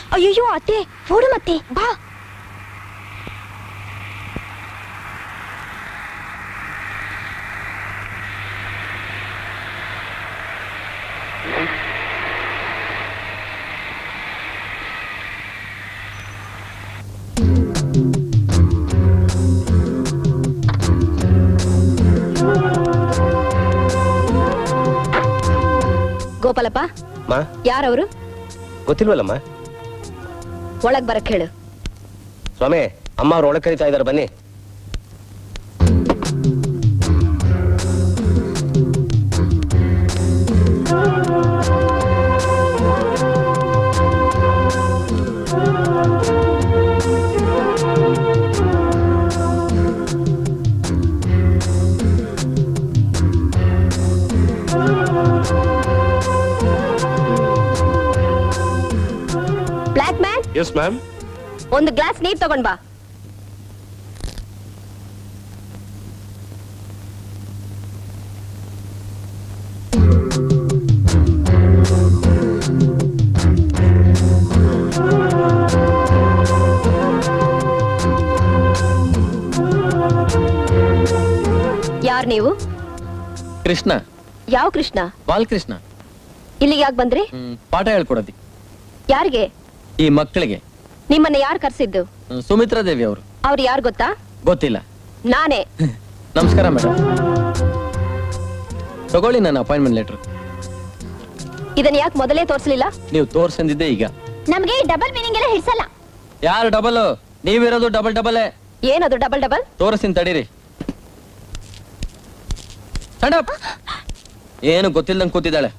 ಅಯ್ಯೋ ಅತ್ತೆ ಓಡು ಮತ್ತೆ ಬಾ. ಗೋಪಾಲಪ್ಪ, ಯಾರವರು? ಗೊತ್ತಿಲ್ವಲ್ಲಮ್ಮ. ಒಳಗ್ ಬರಕ್ ಹೇಳು. ಸ್ವಾಮಿ, ಅಮ್ಮ ಅವ್ರು ಒಳಗ್ ಕರೀತಾ ಇದಾರೆ, ಬನ್ನಿ. Black man. Yes ma'am. ಒಂದು ಗ್ಲಾಸ್ ನೀರ್ ತಗೊಂಡ್ ಬಾ. ಯಾರ್ ನೀವು? ಕೃಷ್ಣ. ಯಾವ ಕೃಷ್ಣ? ಬಾಲಕೃಷ್ಣ. ಇಲ್ಲಿಗೆ ಯಾಕೆ ಬಂದ್ರಿ? ಪಾಠ ಹೇಳ್ಕೊಡೋದಿ. ಯಾರಿಗೆ? ಈ ಮಕ್ಕಳಿಗೆ. ನಿಮ್ಮನ್ನ ಯಾರು ಕರ್ಸಿದ್ದು? ಸುಮಿತ್ರಾ ದೇವಿ ಅವರು. ಅವ್ರು ಯಾರು ಗೊತ್ತಾ? ಗೊತ್ತಿಲ್ಲ. ನಾನೇ. ನಮಸ್ಕಾರ ಮೇಡಮ್. ತಗೊಳ್ಳಿ ನನ್ನ ಅಪಾಯಿಂಟ್ಮೆಂಟ್ ಲೆಟರ್. ಇದನ್ನ ಯಾಕೆ ಮೊದಲೇ ತೋರಿಸಲಿಲ್ಲ? ನೀವು ತೋರ್ಸಂದಿದ್ದೆ ಈಗ. ನಮಗೆ ಡಬಲ್ ಮೀನಿಂಗ್ ಎಲ್ಲ ಹಿಡ್ಸಲ್ಲ. ಯಾರು ಡಬಲ್? ನೀವಿರೋದು ಡಬಲ್ ಡಬಲ್. ಏನದು ಡಬಲ್ ಡಬಲ್? ತೋರಿಸ್ತೀನಿ ತಡೀರಿ. ಏನು ಗೊತ್ತಿಲ್ದಂಗೆ ಕೂತಿದ್ದಾಳೆ.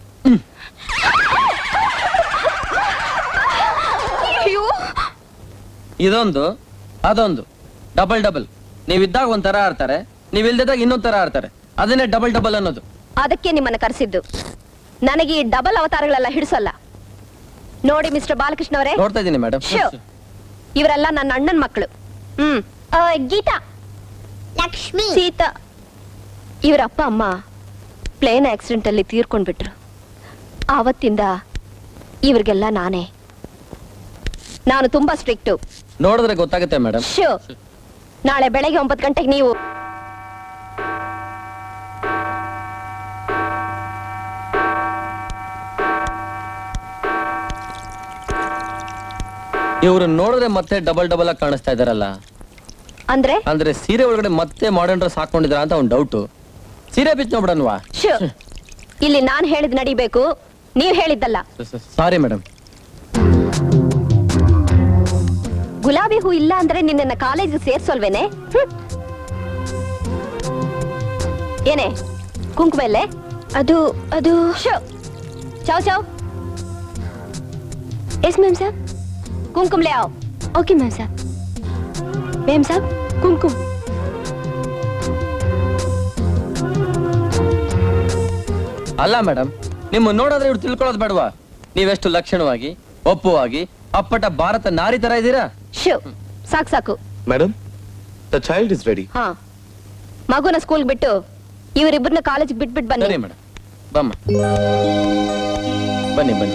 ಇದೊಂದು ಅದೊಂದು ಡಬಲ್ ಡಬಲ್. ನೀವಿದ್ದಾಗ ಒಂಥರ ಆಡ್ತಾರೆ, ನೀವಿಲ್ದಿದ್ದಾಗ ಇನ್ನೊಂದ್ ತರ ಆಡ್ತಾರೆ. ಅದನ್ನೇ ಡಬಲ್ ಡಬಲ್ ಅನ್ನೋದು. ಅದಕ್ಕೆ ನಿಮ್ಮನ್ನ ಕರೆಸಿದ್ದು. ನನಗೆ ಈ ಡಬಲ್ ಅವತಾರಗಳೆಲ್ಲ ಹಿಡಿಸಲ್ಲ. ನೋಡಿ ಮಿಸ್ಟರ್ ಬಾಲಕೃಷ್ಣ ಅವರೇ, ನೋಡ್ತಾ ಇದ್ದೀನಿ ಮೇಡಮ್. ಇವರೆಲ್ಲ ನನ್ನ ಅಣ್ಣನ ಮಕ್ಕಳು. ಗೀತಾ, ಲಕ್ಷ್ಮಿ, ಸೀತಾ. ಇವರ ಅಪ್ಪ ಅಮ್ಮ ಪ್ಲೇನ್ ಆಕ್ಸಿಡೆಂಟ್ ಅಲ್ಲಿ ತೀರ್ಕೊಂಡ್ಬಿಟ್ರು. ಆವತ್ತಿಂದ ಇವ್ರಿಗೆಲ್ಲ ನಾನು ತುಂಬಾ ಸ್ಟ್ರಿಕ್ಟು. ನೋಡಿದ್ರೆ ಗೊತ್ತಾಗುತ್ತೆ ಮೇಡಮ್. ನಾಳೆ ಬೆಳಗ್ಗೆ 9 ಗಂಟೆಗೆ ನೀವು ಇವ್ರು ನೋಡಿದ್ರೆ ಮತ್ತೆ ಡಬಲ್ ಡಬಲ್ ಆಗಿ ಕಾಣಿಸ್ತಾ ಇದಾರಲ್ಲ. ಅಂದ್ರೆ ಸೀರೆ ಒಳಗಡೆ ಮತ್ತೆ ಮಾಡರ್ನ್ ಡ್ರೆಸ್ ಹಾಕೊಂಡಿದ್ರ ಅಂತ ಒಂದು ಡೌಟ್. ಸೀರೆ ಬಿಚ್ಚ ನೋಡ್ಬಿಡನ್ವಾ? ಇಲ್ಲಿ ನಾನ್ ಹೇಳಿದ್ ನಡಿಬೇಕು, ನೀವ್ ಹೇಳಿದ್ದಲ್ಲ. Sorry madam. ಗುಲಾಬಿ ಹೂ ಇಲ್ಲ ಅಂದ್ರೆ ನಿನ್ನ ಕಾಲೇಜ್ಗೆ ಸೇರ್ಸೋಲ್ವೇನೆ? ಏನೇ ಕುಂಕುಮ ಎಲ್ಲೆ? ಅದು ಅದು ಚಾವ್ ಚಾವ್. ಎಸ್ ಮ್ಯಾಮ್ ಸಾಬ್, ಕುಂಕುಮ ले आओ. ओके मैम साहब. मैम साहब कुमकुम. ಅಲ್ಲ ಮೇಡಮ್, ನಿಮ್ಮ ನೋಡಿದ್ರೆ ಇವ್ರು ತಿಳ್ಕೊಳ್ಳೋದು ಬೇಡವಾ? ನೀವೆಷ್ಟು ಲಕ್ಷಣವಾಗಿ ಒಪ್ಪುವಾಗಿ ಅಪ್ಪಟ ಭಾರತ ನಾರಿ ತರ ಇದ್ದೀರಾ. ಸಾಕು ಸಾಕು madam, the child is ready. ಹಾ, ಮಗುನ ಸ್ಕೂಲ್ ಬಿಟ್ಟು ಇವರಿಬ್ಬರನ್ನ ಕಾಲೇಜ್ ಬಿಟ್ಬಿಟ್ಟು ಬನ್ನಿ. ಸರಿ ಮೇಡಮ್, ಬಮ್ಮ ಬನ್ನಿ ಬನ್ನಿ.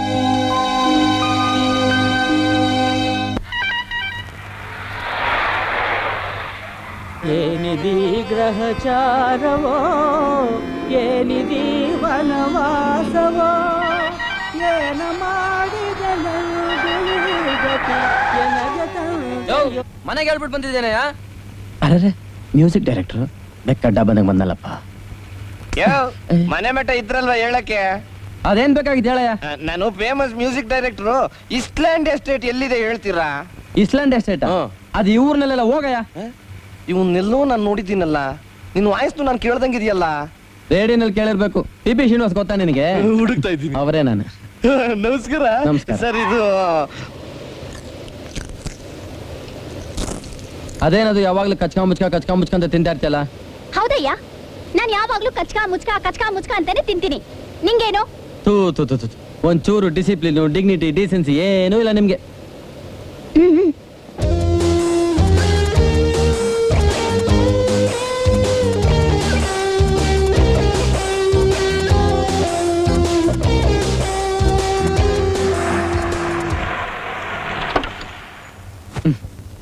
ಏನಿದಿ ಗ್ರಹಚಾರವೋ, ಏನಿದಿ ವನವಾಸವೋ, ಏನ ಮಾಡಿದ ಮನೆಗೆ ಹೇಳ್ಬಿಟ್ಟು ಬಂದಿದ್ದೇನೆ. ಅರೆ ಮ್ಯೂಸಿಕ್ ಡೈರೆಕ್ಟರ್ ಬೆಕ್ಕಡ್ಡ ಬಂದಾಗ ಬಂದಲ್ಲಪ್ಪ. ಮನೆ ಮಠ ಇದ್ರಲ್ವಾ ಹೇಳಕ್ಕೆ? ಅದೇನ್ ಬೇಕಾಗಿತ್ತು ಹೇಳಯ್ಯ. ನಾನು famous music director. Island estate ಎಲ್ಲಿದೆ ಹೇಳ್ತೀರಾ? ಇಸ್ಲ್ಯಾಂಡ್ ಎಸ್ಟೇಟ್ ಅದು ಇವ್ರನ್ನೆಲ್ಲ ಹೋಗಯ್ಯ. ಇವನ್ನೆಲ್ಲೋ ನಾನು ನೋಡಿದ್ದೀನಲ್ಲ, ನಿನ್ ವಾಯ್ಸ್ನು ನಾನು ಕೇಳ್ದಂಗಿದೆಯಲ್ಲ. ರೇಡಿಯೋನಲ್ಲಿ ಕೇಳಿರ್ಬೇಕು. ಪಿ ಬಿ ಶ್ರೀನಿವಾಸ್ ಗೊತ್ತಾ ನಿನಗೆ? ಹುಡುಕ್ತಾ ಇದ್ದೀನಿ. ಅವರೇ ನಾನು. ನಮಸ್ಕಾರ. ನಮಸ್ಕಾರ ಸರ್. ಇದು ಅದೇನದು ಯಾವಾಗ್ಲೂ ಕಚ್ಕಾ ಮುಚ್ಕ ಅಂತ ತಿಂತಾ ಇರ್ತಿಯಲ್ಲ? ಹೌದಯ್ಯ, ನಾನು ಯಾವಾಗ್ಲೂ ಕಚ್ಕಾ ಮುಚ್ಕ ಅಂತಾನೆ ತಿಂತೀನಿ. ನಿಂಗೇನು? ತೂ ತೂ ತೂ ತೂ, ಒಂಚೂರು ಡಿಸಿಪ್ಲಿನ್, ಡಿಗ್ನಿಟಿ, ಡೀಸೆನ್ಸಿ ಏನೂ ಇಲ್ಲ ನಿಮ್ಗೆ.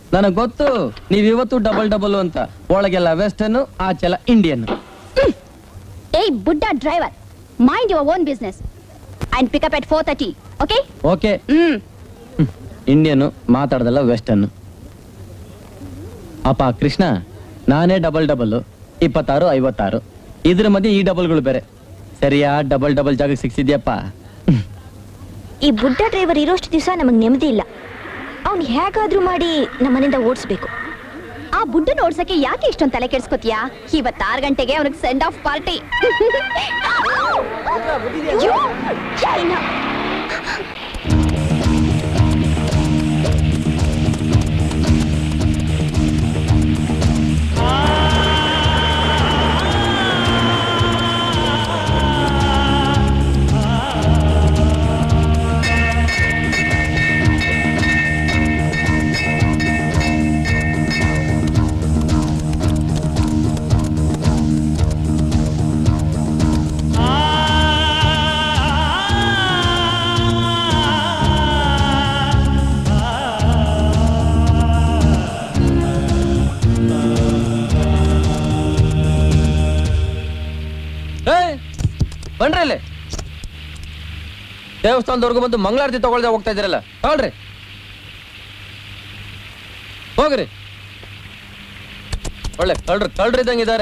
ನನಗ್ ಗೊತ್ತು ನೀವ್ ಇವತ್ತು ಡಬಲ್ ಡಬಲ್ ಅಂತ. ಒಳಗೆಲ್ಲ ವೆಸ್ಟರ್ನ್, ಆಚೆಲ್ಲ ಇಂಡಿಯನ್. ಏಯ್ ಬುಡ್ಡ driver, mind your own business and pick up at 4:30. Okay okay. Indian ಮಾತಾಡ್ದಲ್ಲ ವೆಸ್ಟರ್ನ್. ಅಪ್ಪ ಕೃಷ್ಣ, ನಾನೇ ಡಬಲ್ ಡಬಲ್ 26, 56. ಇದ್ರ ಮಧ್ಯೆ ಈ ಡಬಲ್ಗಳು ಬೇರೆ. ಸರಿಯಾ ಡಬಲ್ ಡಬಲ್ ಜಾಗಕ್ಕೆ ಸಿಕ್ಸಿದ್ಯಪ್ಪ. ಈ ಬುಡ್ಡ ಡ್ರೈವರ್ ಇರೋಷ್ಟು ದಿವಸ ನಮಗ್ ನೆಮ್ಮದಿ ಇಲ್ಲ. ಅವ್ನು ಹೇಗಾದ್ರೂ ಮಾಡಿ ನಮ್ಮನೆಯಿಂದ ಓಡಿಸ್ಬೇಕು. ಆ ಬುಡ್ಡನ ಓಡ್ಸಕ್ಕೆ ಯಾಕೆ ಇಷ್ಟೊಂದು ತಲೆ ಕೆಡ್ಸ್ಕೊತೀಯಾ? ಇವತ್ತು 6 ಗಂಟೆಗೆ ಅವನಿಗೆ ಸೆಂಡ್ ಆಫ್ ಪಾರ್ಟಿ. ಬನ್ರಿ ಇಲ್ಲಿ. ದೇವಸ್ಥಾನದವರೆಗೂ ಬಂದು ಮಂಗಳಾರತಿ ತಗೊಳ್ದೆ ಹೋಗ್ತಾ ಇದ್ದೀರಲ್ಲ, ತಗೊಳ್ರಿ, ಹೋಗ್ರಿ. ಒಳ್ಳೆ ಕಳ್ರಿ ಇದ್ದಂಗಿದ್ದಾರೆ.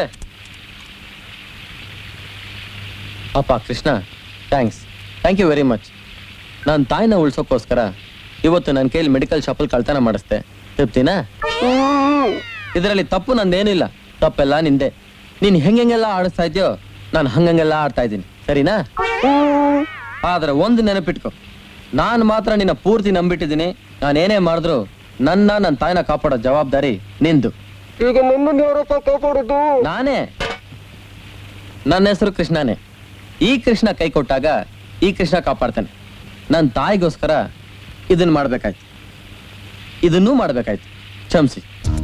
ಅಪ್ಪ Krishna, thank you very much. ನನ್ನ ತಾಯಿನ ಉಳ್ಸೋಕ್ಕೋಸ್ಕರ ಇವತ್ತು ನನ್ನ ಕೈಲಿ ಮೆಡಿಕಲ್ ಶಾಪಲ್ಲಿ ಕಳ್ತನ ಮಾಡಿಸ್ದೆ. ತೃಪ್ತಿನಾ? ಇದರಲ್ಲಿ ತಪ್ಪು ನಂದೇನಿಲ್ಲ, ತಪ್ಪೆಲ್ಲ ನಿಂದೆ. ನೀನ್ ಹೆಂಗೆಲ್ಲ ಆಡಿಸ್ತಾ ಇದೆಯೋ ನಾನು ಹಂಗಂಗೆಲ್ಲ ಆಡ್ತಾ ಇದ್ದೀನಿ, ಸರಿನಾ? ಆದ್ರೆ ಒಂದು ನೆನಪಿಟ್ಕೊ, ನಾನು ಮಾತ್ರ ನಿನ್ನ ಪೂರ್ತಿ ನಂಬಿಟ್ಟಿದ್ದೀನಿ. ನಾನೇನೇ ಮಾಡಿದ್ರು ನನ್ನ ತಾಯಿನ ಕಾಪಾಡೋ ಜವಾಬ್ದಾರಿ ನಿಂದು. ಈಗ ನನ್ನನ್ನು ಯಾರಪ್ಪ ಕಾಪಾಡೋದು? ನಾನೇ. ನನ್ನ ಹೆಸರು ಕೃಷ್ಣನೇ. ಈ ಕೃಷ್ಣ ಕೈ ಕೊಟ್ಟಾಗ ಈ ಕೃಷ್ಣ ಕಾಪಾಡ್ತಾನೆ. ನನ್ನ ತಾಯಿಗೋಸ್ಕರ ಇದನ್ನ ಮಾಡ್ಬೇಕಾಯ್ತು, ಇದನ್ನೂ ಮಾಡ್ಬೇಕಾಯ್ತು. ಕ್ಷಮಿಸಿ.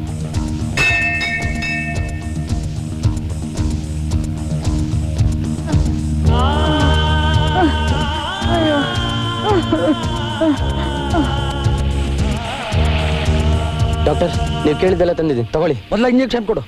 ಡಾಕ್ಟರ್, ನೀವು ಕೇಳಿದ್ದೆಲ್ಲ ತಂದಿದ್ದೀನಿ, ತಗೊಳ್ಳಿ. ಮೊದಲ ಇಂಜೆಕ್ಷನ್ ಕೊಡು.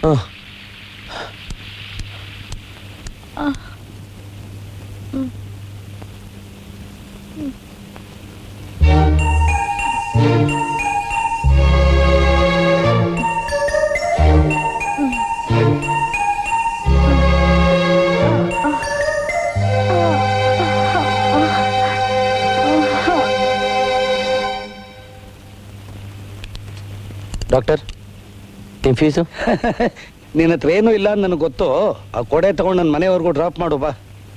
ಡಾಕ್ಟರ್, ನಿಮ್ಮ ಫೀಸು? ನಿನ್ನ ಹತ್ರ ಏನೂ ಇಲ್ಲ ನನಗೆ ಗೊತ್ತು. ಆ ಕೊಡೆ ತಗೊಂಡು ನನ್ನ ಮನೆವರೆಗೂ ಡ್ರಾಪ್ ಮಾಡು ಬಾ.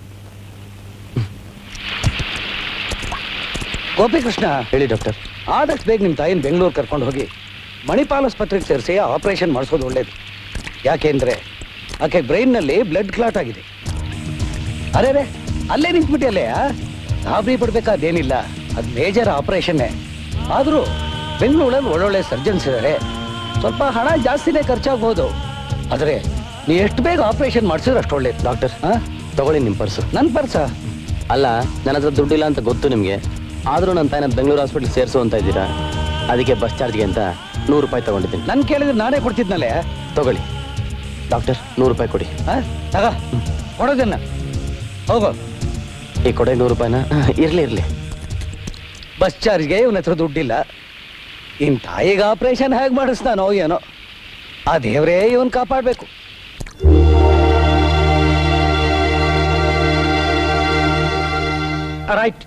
ಗೋಪಿಕೃಷ್ಣ, ಹೇಳಿ ಡಾಕ್ಟರ್. ಆದಷ್ಟು ಬೇಗ ನಿಮ್ಮ ತಾಯಿನ ಬೆಂಗಳೂರು ಕರ್ಕೊಂಡು ಹೋಗಿ ಮಣಿಪಾಲ್ ಆಸ್ಪತ್ರೆಗೆ ಸೇರಿಸಿ ಆಪರೇಷನ್ ಮಾಡಿಸೋದು ಒಳ್ಳೇದು. ಯಾಕೆಂದ್ರೆ ಆಕೆ ಬ್ರೈನ್ನಲ್ಲಿ ಬ್ಲಡ್ ಕ್ಲಾಟ್ ಆಗಿದೆ. ಅರೆ ಅಲ್ಲೇ ನಿಂತ್ಬಿಟ್ಟಿಯಲ್ಲೇ, ಗಾಬರಿ ಪಡ್ಬೇಕಾದೇನಿಲ್ಲ. ಅದು ಮೇಜರ್ ಆಪರೇಷನ್ನೇ. ಆದರೂ ಬೆಂಗಳೂರಲ್ಲಿ ಒಳ್ಳೊಳ್ಳೆ ಸರ್ಜನ್ಸ್ ಇದ್ದಾರೆ. ಸ್ವಲ್ಪ ಹಣ ಜಾಸ್ತಿನೇ ಖರ್ಚಾಗ್ಬೋದು, ಆದರೆ ನೀ ಎಷ್ಟು ಬೇಗ ಆಪರೇಷನ್ ಮಾಡಿಸಿದ್ರೆ ಅಷ್ಟು ಒಳ್ಳೇದು. ಡಾಕ್ಟರ್, ತಗೊಳ್ಳಿ ನಿಮ್ಮ ಪರ್ಸು. ನನ್ನ ಪರ್ಸ ಅಲ್ಲ, ನನ್ನ ಹತ್ರ ದುಡ್ಡಿಲ್ಲ ಅಂತ ಗೊತ್ತು ನಿಮಗೆ. ಆದರೂ ನನ್ನ ತಾಯಿನ ಬೆಂಗಳೂರು ಹಾಸ್ಪಿಟಲ್ ಸೇರಿಸು ಅಂತ ಇದ್ದೀರಾ. ಅದಕ್ಕೆ ಬಸ್ ಚಾರ್ಜ್ಗೆ ಅಂತ 100 ರೂಪಾಯಿ ತಗೊಂಡಿದ್ದೀನಿ. ನನ್ನ ಕೇಳಿದ್ರೆ ನಾನೇ ಕೊಡ್ತಿದ್ನಲ್ಲೇ. ತಗೊಳ್ಳಿ ಡಾಕ್ಟರ್, 100 ರೂಪಾಯಿ ಕೊಡಿ. ತಗ ಕೊಡೋದನ್ನ. ಹೋಗೋ. ಈ ಕೊಡೆ 100 ರೂಪಾಯಿನ? ಇರಲಿ. ಬಸ್ ಚಾರ್ಜ್ಗೆ ಇವನ ಹತ್ರ ದುಡ್ಡಿಲ್ಲ. ಇನ್ ತಾಯಿಗೆ ಆಪರೇಷನ್ ಹೇಗೆ ಮಾಡಿಸ್ತಾನೋ ಏನೋ. ಆ ದೇವರೇ ಇವನ್ ಕಾಪಾಡಬೇಕು. ರೈಟ್.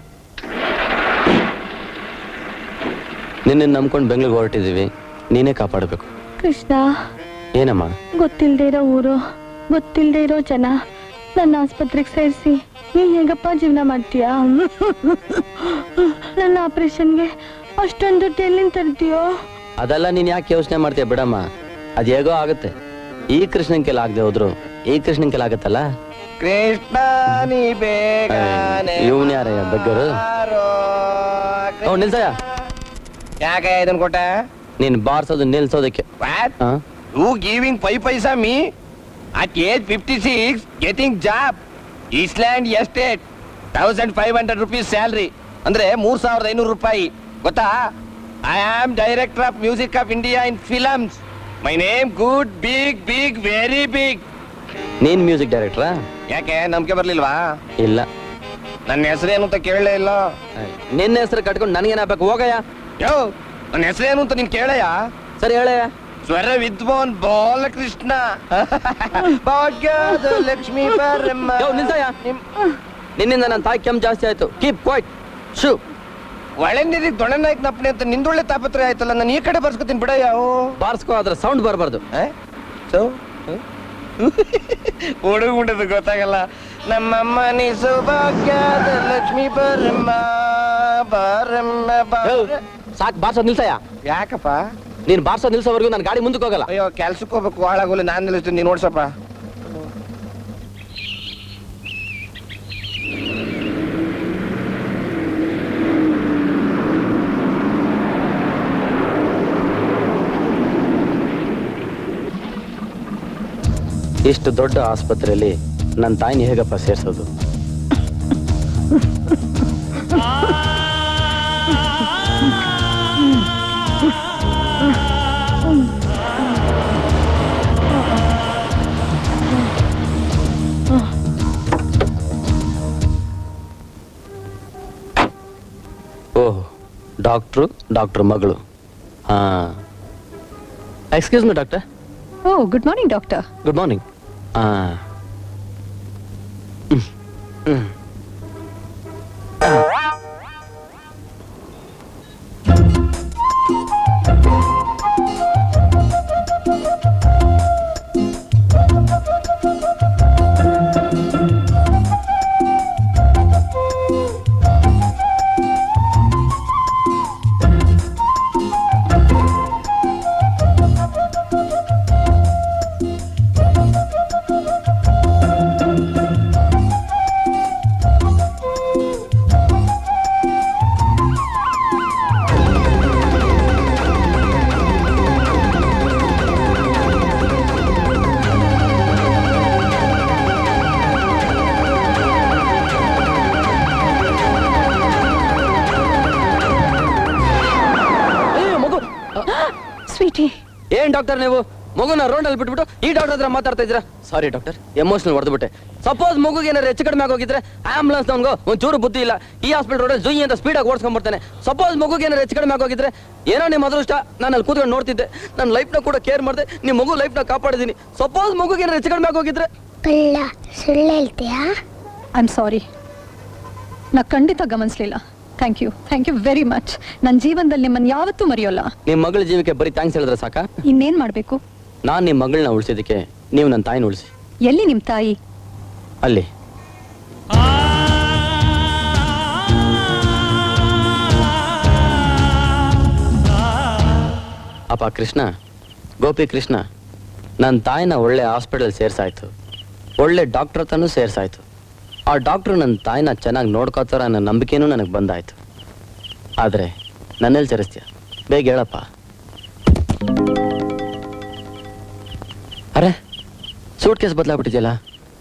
ನಿನ್ನ ನಂಬ್ಕೊಂಡು ಬೆಂಗಳೂರಿಗೆ ಹೊರಟಿದ್ದೀವಿ, ನೀನೇ ಕಾಪಾಡಬೇಕು. ಕೃಷ್ಣ, ಏನಮ್ಮ? ಗೊತ್ತಿಲ್ಲದೆ ಇರೋ ಊರು, ಗೊತ್ತಿಲ್ಲದೆ ಇರೋ ಜನ, ನನ್ನ ಆಸ್ಪತ್ರೆಗೆ ಸೇರಿಸಿ ನೀನ್ ಹೇಗಪ್ಪ ಜೀವನ ಮಾಡ್ತೀಯಾ? ನನ್ನ ಆಪರೇಷನ್ಗೆ ಅಷ್ಟೊಂದು ದುಡ್ಡು ಎಲ್ಲಿಂದ ತರ್ತೀಯೋ? ಅದೆಲ್ಲ ನೀನ್ ಯಾಕೆ ಯೋಚನೆ ಮಾಡ್ತೀಯ ಬಿಡಮ್ಮ, ಅದ್ ಹೇಗೋ ಆಗುತ್ತೆ. ಈ ಕೃಷ್ಣನ್ ಕೆಲ ಆಗದೆ ಹೋದ್ರು ಈ ಕೃಷ್ಣನ್ ಕೆಲ ಆಗತ್ತಲ್ಲ. ಕೃಷ್ಣ ನೀ ಬೇಗನೆ ಇವನ್ ಯಾರ ಬೆಗ್ಗರು? ನಿಲ್ಸಯ್ಯ. ಯಾಕೆ ಇದನ್ ಕೊಟ್ಟ? ನೀನ್ ಬಾರ್ಸೋದು ನಿಲ್ಸೋದಕ್ಕೆ. You giving 5 paisa me at age 56 getting job Eastland Estate 1500 rupees salary ಅಂದ್ರೆ 3500 ರೂಪಾಯಿ. ಗೊತ್ತಾ? I am director of music of India in films. My name good, big, very big. ನೀನ್ ಮ್ಯೂಸಿಕ್ ಡೈರೆಕ್ಟ್ರಾ? ಯಾಕೆ ನಂಬಿಕೆ ಬರ್ಲಿಲ್ವಾ? ಇಲ್ಲ. ನನ್ನ ಹೆಸರೇನು ಅಂತ ಕೇಳಲೇ ಇಲ್ಲ. ನಿನ್ನ ಹೆಸರು ಕಟ್ಕೊಂಡು ನನಗೇನಾಗಬೇಕು? ಹೋಗಯ್ಯ. ಯೋ, ನನ್ನ ಹೆಸರೇನು ಅಂತ ನೀನ್ ಕೇಳಯ್ಯ. ಸರಿ ಹೇಳಯ್ಯ. ಸ್ವರ ವಿದ್ವಾನ್ ಬಾಲಕೃಷ್ಣ. ಭಾಗ್ಯದ ಲಕ್ಷ್ಮೀ ಬರಮ್ಮ. ನಿಲ್ಸಯ್ಯ. ನಿನ್ನಿಂದ ನನ್ನ ತಾಯಿ ಕೆಮ್ಮು ಜಾಸ್ತಿ ಆಯ್ತು. Keep quiet. ಶೂ. ಒಳೆ ನೀರಿಗೆ ದೊಣ್ಣೆ ನಾಯ್ಕ ನಪ್ಪನೆ ಅಂತ ನಿಂದೊಳ್ಳೆ ತಾಪತ್ರ ಆಯ್ತಲ್ಲ, ನಾನು ಈ ಕಡೆ ಬರ್ಸ್ಕೊತೀನಿ ಬಿಡ. ಯಾವ ಬಾರ್ಸ್ಕೋ, ಅದ್ರ ಸೌಂಡ್ ಬರಬಾರ್ದು. ಹುಡುಗುಂಡದು ಗೊತ್ತಾಗಲ್ಲ. ನಮ್ಮಮ್ಮ ನೀ ಸೌಭಾಗ್ಯದ ಲಕ್ಷ್ಮೀ ಬರಮ್ಮ ಬರಮ್ಮ. ಸಾಕ್, ಬಾರ್ಸೋದ್ ನಿಲ್ಸಯ್ಯ. ಯಾಕಪ್ಪ? ನೀನ್ ಬಾರ್ಸೋದ್ ನಿಲ್ಸೋವರೆಗೂ ನಾನು ಗಾಡಿ ಮುಂದಕ್ಕೆ ಹೋಗಲ್ಲ. ಅಯ್ಯೋ, ಕೆಲ್ಸಕ್ಕೆ ಹೋಗ್ಬೇಕು, ಹಾಳಾಗೋಲ್ಲ. ನಾನು ನಿಲ್ಲಿಸ್ತೀನಿ, ನೀನು ಓಡ್ಸಪ್ಪ. ಇಷ್ಟು ದೊಡ್ಡ ಆಸ್ಪತ್ರೆಯಲ್ಲಿ ನನ್ನ ತಾಯಿನ ಹೇಗಪ್ಪ ಸೇರ್ಸೋದು? ಓಹ್, ಡಾಕ್ಟ್ರು ಮಗಳು. Excuse me doctor. Oh, good morning, doctor. Good morning. ಏನ್ ಡಾಕ್ಟರ್ ನೀವು ಮಗುನ ರೋಡ್ ಅಲ್ಲಿ ಬಿಟ್ಬಿಟ್ಟು ಈ ಡಾಕ್ಟರ್ ಹತ್ರ ಮಾತಾಡ್ತಾ ಇದ್ದೀರಾ? ಸಾರಿ ಡಾಕ್ಟರ್, ಎಮೋಷನಲ್ ಹೊಡೆದ್ಬಿಟ್ಟೆ. ಸಪೋಸ್ ಮಗುಗೆ ಏನಾರು ಹೆಚ್ಚು ಕಡಿಮೆ ಆಗೋಗಿದ್ರೆ ಆಂಬುಲೆನ್ಸ್ ನನ್ಗೂ ಒಂಚೂರು ಬುದ್ಧಿ ಇಲ್ಲ. ಈ ಹಾಸ್ಪಿಟಲ್ ರೋಡ್ ಜುಯಿ ಅಂತ ಸ್ಪೀಡ್ ಆಗಿ ಓಡಿಸ್ಕೊಂಡ್ ಬರ್ತಾನೆ. ಸಪೋಸ್ ಮಗುಗೆ ಏನಾರು ಹೆಚ್ಚು ಕಡಿಮೆ ಆಗೋಗಿದ್ರೆ ಏನೋ ನಿಮ್ಮ ಅದೃಷ್ಟ, ನಾನು ಅಲ್ಲಿ ಕೂತ್ಕೊಂಡು ನೋಡ್ತಿದ್ದೆ. ನನ್ನ ಲೈಫ್ನ ಕೂಡ ಕೇರ್ ಮಾಡಿದೆ, ನಿಮ್ಮ ಮಗು ಲೈಫ್ನ ಕಾಪಾಡಿದೀನಿ. ಸಪೋಸ್ ಮಗುಗೆ ಏನಾರು ಹೆಚ್ಚು ಕಡಿಮೆ ಆಗೋಗಿದ್ರೆ ಸುಳ್ಳು ಹೇಳ್ತೀಯಾ? ಐ ಆಮ್ ಸಾರಿ, ನಾ ಖಂಡಿತ ಗಮನಿಸ್ಲಿಲ್ಲ. Thank you very much. ನನ್ನ ಜೀವನದಲ್ಲಿ ನಿಮ್ಮನ್ನು ಯಾವತ್ತೂ ಮರೆಯೋಲ್ಲ. ನಿಮ್ಮ ಮಗಳ ಜೀವಕ್ಕೆ ಬರೀ ಥ್ಯಾಂಕ್ಸ್ ಹೇಳಿದ್ರೆ ಸಾಕಾ? ಇನ್ನೇನ್ ಮಾಡ್ಬೇಕು? ನಾನು ನಿಮ್ಮ ಮಗಳನ್ನ ಉಳಿಸಿದಕ್ಕೆ ನೀವು ನನ್ನ ತಾಯಿನ ಉಳಿಸಿ. ಎಲ್ಲಿ ನಿಮ್ ತಾಯಿ? ಅಲ್ಲಿ. ಅಪ್ಪ ಕೃಷ್ಣ, ಗೋಪಿ ಕೃಷ್ಣ, ನನ್ನ ತಾಯಿನ ಒಳ್ಳೆ ಹಾಸ್ಪಿಟಲ್ ಸೇರ್ಸಾಯ್ತು, ಒಳ್ಳೆ ಡಾಕ್ಟರ್ ಹತ್ರನೂ ಸೇರ್ಸಾಯ್ತು. ಆ ಡಾಕ್ಟ್ರು ನನ್ನ ತಾಯಿನ ಚೆನ್ನಾಗಿ ನೋಡ್ಕೋತಾರ ಅನ್ನೋ ನಂಬಿಕೆನೂ ನನಗೆ ಬಂದಾಯ್ತು. ಆದರೆ ನನ್ನೆಲ್ಲಿ ಸೇರಿಸ್ತೀಯ? ಬೇಗ ಹೇಳಪ್ಪ. ಅರೆ, ಸೂಟ್ ಕೇಸ್ ಬದಲಾಗ್ಬಿಟ್ಟಿದೆಯಲ್ಲ.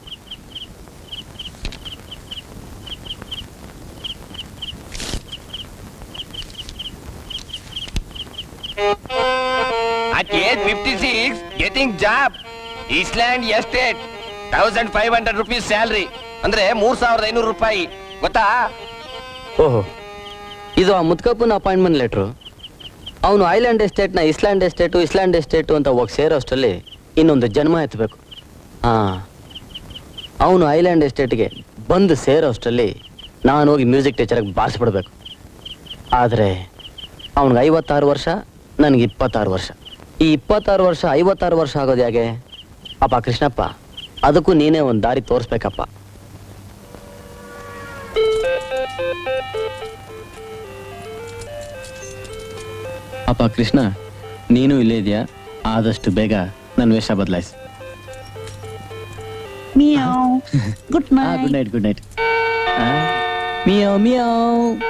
At age 56, getting job. Eastland Estate, 1500 rupees salary. ಅಂದ್ರೆ 3500 ರೂಪಾಯಿ. ಗೊತ್ತಾ? ಓಹೋ, ಇದು ಆ ಮುದ್ಕಪ್ಪನ ಅಪಾಯಿಂಟ್ಮೆಂಟ್ ಲೆಟ್ರು. ಅವನು ಐಲ್ಯಾಂಡ್ ಎಸ್ಟೇಟ್ನ ಇಸ್ಲ್ಯಾಂಡ್ ಎಸ್ಟೇಟು ಅಂತ ಹೋಗಿ ಸೇರೋಷ್ಟರಲ್ಲಿ ಇನ್ನೊಂದು ಜನ್ಮ ಎತ್ತಬೇಕು. ಅವನು ಐಲ್ಯಾಂಡ್ ಎಸ್ಟೇಟ್ಗೆ ಬಂದು ಸೇರೋಷ್ಟರಲ್ಲಿ ನಾನು ಹೋಗಿ ಮ್ಯೂಸಿಕ್ ಟೀಚರ್ಗೆ ಬಾರಿಸ್ಬಿಡ್ಬೇಕು. ಆದರೆ ಅವನಿಗೆ 56 ವರ್ಷ, ನನಗೆ 26 ವರ್ಷ. ಈ 26 ವರ್ಷ 56 ವರ್ಷ ಆಗೋದು ಹೇಗೆ? ಅಪ್ಪ ಕೃಷ್ಣಪ್ಪ, ಅದಕ್ಕೂ ನೀನೇ ಒಂದು ದಾರಿ ತೋರಿಸ್ಬೇಕಪ್ಪ. ಅಪ್ಪ ಕೃಷ್ಣ, ನೀನು ಇಲ್ಲೇ ಇದೆಯಾ? ಆದಷ್ಟು ಬೇಗ ನನ್ನ ವೇಷ ಬದಲಾಯಿಸಿ. ಮಿಯಾವ್. Good night. Good night. ಮಿಯಾವ್ ಮಿಯಾವ್.